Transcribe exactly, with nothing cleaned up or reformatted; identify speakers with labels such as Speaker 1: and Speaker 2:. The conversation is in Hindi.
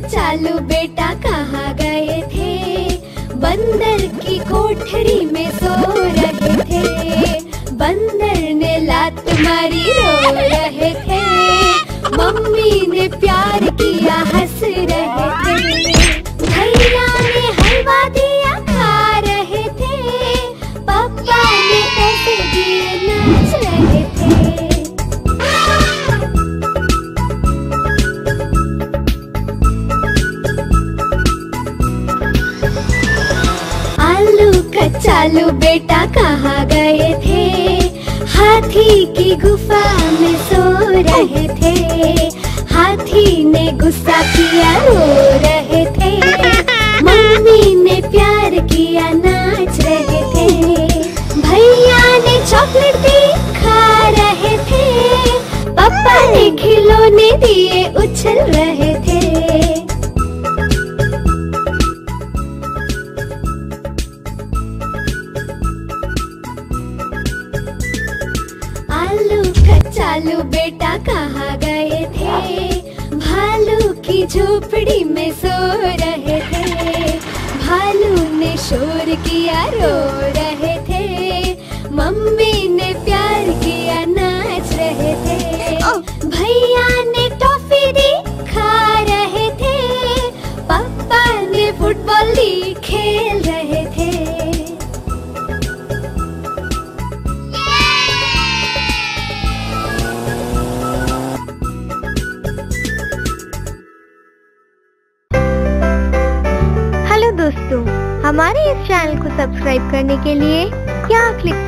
Speaker 1: चालू बेटा कहाँ गए थे? बंदर की कोठरी में सो रहे थे। बंदर ने लात मारी रो रहे थे। मम्मी ने प्यार किया हंस रहे थे। भैया ने हलवा दिया खा रहे थे। पापा ने पैसे दिए नाच रहे थे। आलू कचालू बेटा कहाँ गए थे? हाथी की गुफा में सो रहे थे। हाथी ने गुस्सा किया रो रहे थे। मम्मी ने प्यार किया नाच रहे थे। भैया ने चॉकलेट दी खा रहे थे। पापा ने खिलौने दिए उछल रहे थे। आलू कचालू बेटा कहाँ गए थे? भालू की झोपड़ी में सो रहे थे। भालू ने शोर किया रो रहे थे। मम्मी ने प्यार किया नाच रहे थे। भैया ने टॉफी दी खा रहे थे। पापा ने फुटबॉल दी खेल रहे थे।
Speaker 2: दोस्तों, हमारे इस चैनल को सब्सक्राइब करने के लिए यहाँ क्लिक